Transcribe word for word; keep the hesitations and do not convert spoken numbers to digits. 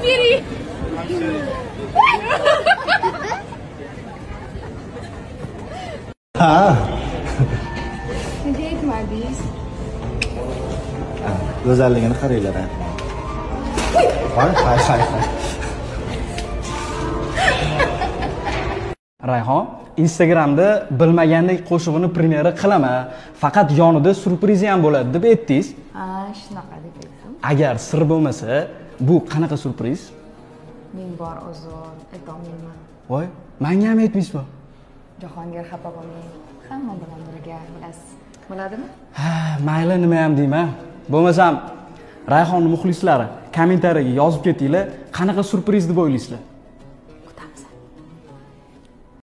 bering. Ha. Nega aytmadingiz? Go'zalligini qaranglar. Voy, hay hay hay. Rayhon, Instagramda bilmagandek qo'shig'ini premyera qilaman, faqat yonida surprizi ham bo'ladi deb aytdingiz. Ha, shunaqa deb aytdim. Agar sir bo'lmasa, bu qanaqa surpriz? Men bor uzr, aytolmayman. Voy, menga ham aytmaysizmi? Jahongir xafa bo'lmang. Hamma bilan birga bilasiz. Bo'ladimi? Ha, mayli nima ham deyman. Bo'lmasam, Rayhonning muxlislari kommentariyaga yozib ketinglar, qanaqa surpriz deb o'ylaysizlar? Kutamiz.